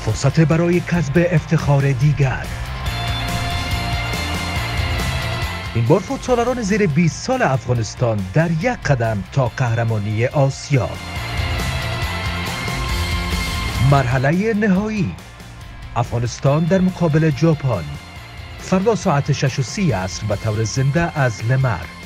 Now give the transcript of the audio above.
فرصت برای کسب افتخار دیگر. این بار فوتسالران زیر 20 سال افغانستان در یک قدم تا قهرمانی آسیا. مرحله نهایی، افغانستان در مقابل ژاپن، فردا ساعت 6:30 عصر به طور زنده از لمر.